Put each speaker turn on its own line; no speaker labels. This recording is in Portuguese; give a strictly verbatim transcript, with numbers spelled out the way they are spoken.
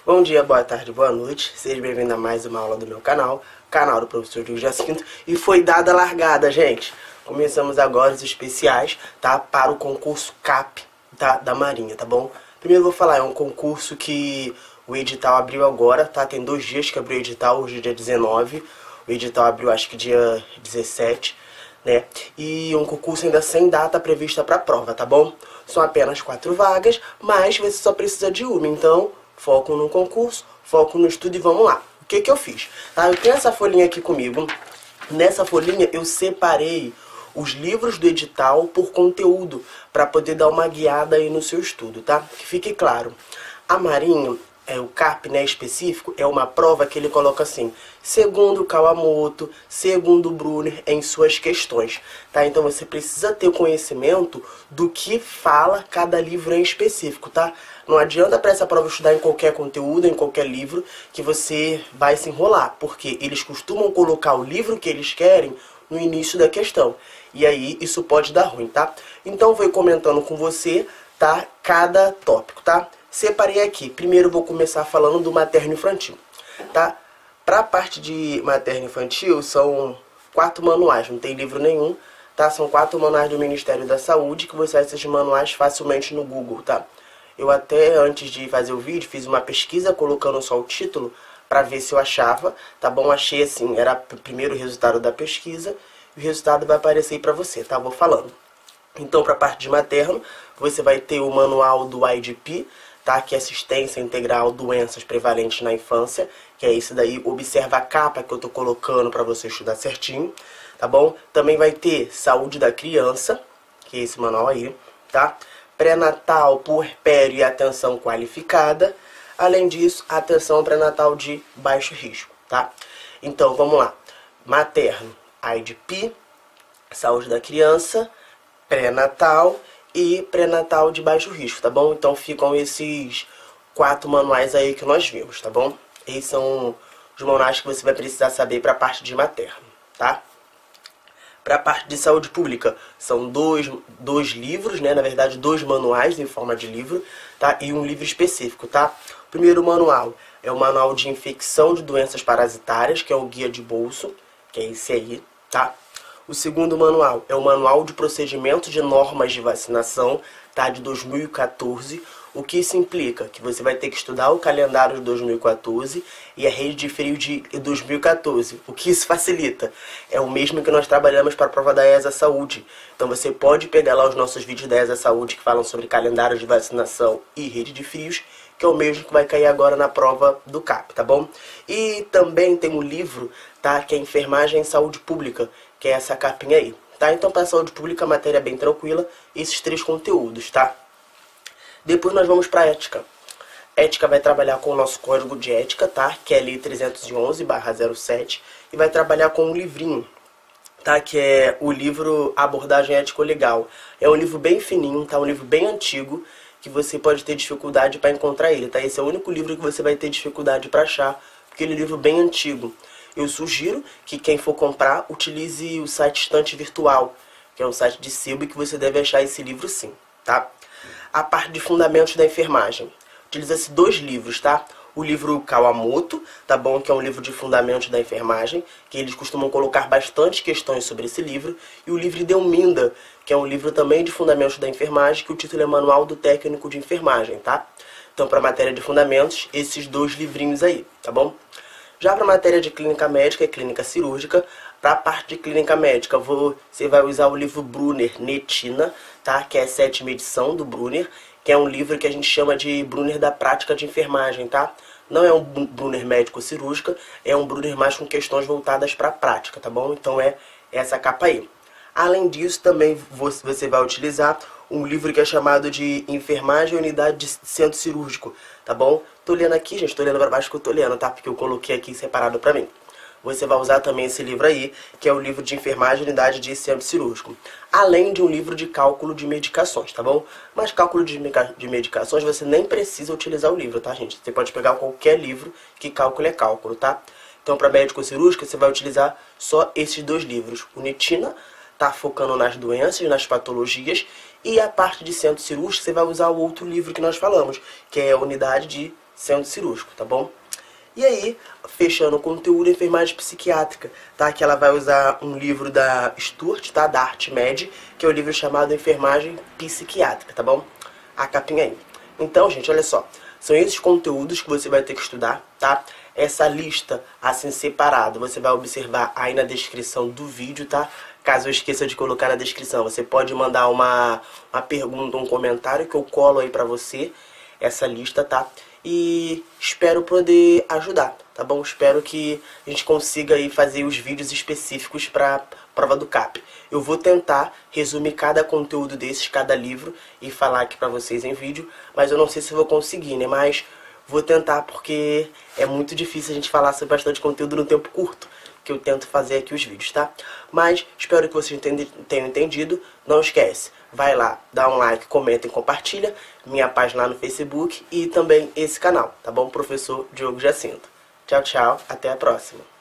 Bom dia, boa tarde, boa noite. Seja bem-vindo a mais uma aula do meu canal, canal do professor Diogo Jacinto. E foi dada a largada, gente. Começamos agora os especiais, tá? Para o concurso C A P, tá? Da Marinha, tá bom? Primeiro eu vou falar, é um concurso que o edital abriu agora, tá? Tem dois dias que abriu o edital, hoje é dia dezenove. O edital abriu acho que dia dezessete, né? E um concurso ainda sem data prevista para a prova, tá bom? São apenas quatro vagas, mas você só precisa de uma, então foco no concurso, foco no estudo e vamos lá. O que que eu fiz? Tá? Eu tenho essa folhinha aqui comigo. Nessa folhinha eu separei os livros do edital por conteúdo, para poder dar uma guiada aí no seu estudo, tá? Que fique claro. A Marinha, é, o C A P, né, específico, é uma prova que ele coloca assim, segundo Kawamoto, segundo Brunner, em suas questões, tá? Então você precisa ter conhecimento do que fala cada livro em específico, tá? Não adianta para essa prova estudar em qualquer conteúdo, em qualquer livro, que você vai se enrolar, porque eles costumam colocar o livro que eles querem no início da questão, e aí isso pode dar ruim, tá? Então eu vou comentando com você, tá? Cada tópico, tá? Separei aqui. Primeiro eu vou começar falando do materno-infantil, tá? Para a parte de materno-infantil são quatro manuais, não tem livro nenhum, tá? São quatro manuais do Ministério da Saúde, que você acha esses manuais facilmente no Google, tá? Eu até, antes de fazer o vídeo, fiz uma pesquisa colocando só o título para ver se eu achava, tá bom? Achei assim, era o primeiro resultado da pesquisa, e o resultado vai aparecer aí para você, tá? Vou falando. Então, para a parte de materno, você vai ter o manual do I D P, tá? Que é Assistência Integral Doenças Prevalentes na Infância, que é esse daí. Observa a capa que eu tô colocando para você estudar certinho, tá bom? Também vai ter Saúde da Criança, que é esse manual aí, tá? Pré-natal, puerpério e atenção qualificada. Além disso, atenção pré-natal de baixo risco, tá? Então, vamos lá. Materno, I D P, Saúde da Criança, pré-natal e pré-natal de baixo risco, tá bom? Então ficam esses quatro manuais aí que nós vimos, tá bom? Esses são os manuais que você vai precisar saber para a parte de materno, tá? Para a parte de saúde pública, são dois, dois livros, né? Na verdade, dois manuais em forma de livro, tá? E um livro específico, tá? O primeiro manual é o Manual de Infecção de Doenças Parasitárias, que é o guia de bolso, que é esse aí, tá? O segundo manual é o Manual de Procedimento de Normas de Vacinação, tá? De dois mil e quatorze. O que isso implica? Que você vai ter que estudar o calendário de dois mil e quatorze e a rede de frio de dois mil e quatorze. O que isso facilita? É o mesmo que nós trabalhamos para a prova da ESA Saúde. Então você pode pegar lá os nossos vídeos da ESA Saúde que falam sobre calendário de vacinação e rede de frios, que é o mesmo que vai cair agora na prova do C A P, tá bom? E também tem um livro, tá? Que é Enfermagem em Saúde Pública, que é essa capinha aí, tá? Então para a saúde pública, matéria bem tranquila, esses três conteúdos, tá? Depois nós vamos para ética. Ética vai trabalhar com o nosso código de ética, tá? Que é a Lei trezentos e onze barra zero sete, e vai trabalhar com um livrinho, tá? Que é o livro Abordagem Ético-Legal. É um livro bem fininho, tá? Um livro bem antigo, que você pode ter dificuldade para encontrar ele, tá? Esse é o único livro que você vai ter dificuldade para achar, porque ele é um livro bem antigo. Eu sugiro que quem for comprar, utilize o site Estante Virtual, que é um site de sebo, e que você deve achar esse livro sim, tá? A parte de Fundamentos da Enfermagem. Utiliza-se dois livros, tá? O livro Kawamoto, tá bom? Que é um livro de Fundamentos da Enfermagem, que eles costumam colocar bastante questões sobre esse livro. E o livro Delminda, que é um livro também de Fundamentos da Enfermagem, que o título é Manual do Técnico de Enfermagem, tá? Então, para a matéria de Fundamentos, esses dois livrinhos aí, tá bom? Já para a matéria de Clínica Médica e Clínica Cirúrgica, para a parte de Clínica Médica, você vai usar o livro Brunner Netina, tá? Que é a sétima edição do Brunner, que é um livro que a gente chama de Brunner da Prática de Enfermagem, tá? Não é um Brunner médico-cirúrgica, é um Brunner mais com questões voltadas para a prática, tá bom? Então é essa capa aí. Além disso, também você vai utilizar um livro que é chamado de Enfermagem e Unidade de Centro Cirúrgico, tá bom? Tô lendo aqui, gente, tô lendo para baixo que eu tô lendo, tá? Porque eu coloquei aqui separado para mim. Você vai usar também esse livro aí, que é o livro de Enfermagem e Unidade de Centro Cirúrgico. Além de um livro de cálculo de medicações, tá bom? Mas cálculo de, de medicações você nem precisa utilizar o livro, tá, gente? Você pode pegar qualquer livro que cálculo é cálculo, tá? Então, para médico cirúrgico, você vai utilizar só esses dois livros. O Netina tá focando nas doenças, nas patologias, e a parte de centro cirúrgico você vai usar o outro livro que nós falamos, que é a Unidade de centro cirúrgico, tá bom? E aí, fechando o conteúdo, enfermagem psiquiátrica, tá? Que ela vai usar um livro da Stuart, tá? Da ArtMed, que é o livro chamado Enfermagem Psiquiátrica, tá bom? A capinha aí. Então, gente, olha só. São esses conteúdos que você vai ter que estudar, tá? Essa lista, assim, separada, você vai observar aí na descrição do vídeo, tá? Caso eu esqueça de colocar na descrição, você pode mandar uma, uma pergunta, um comentário que eu colo aí pra você, essa lista, tá? E espero poder ajudar, tá bom? Espero que a gente consiga aí fazer os vídeos específicos para prova do CAP. Eu vou tentar resumir cada conteúdo desses, cada livro, e falar aqui pra vocês em vídeo, mas eu não sei se eu vou conseguir, né? Mas vou tentar porque é muito difícil a gente falar sobre bastante conteúdo no tempo curto que eu tento fazer aqui os vídeos, tá? Mas espero que vocês tenham entendido. Não esquece, vai lá, dá um like, comenta e compartilha minha página lá no Facebook e também esse canal, tá bom? Professor Diogo Jacinto. Tchau, tchau, até a próxima.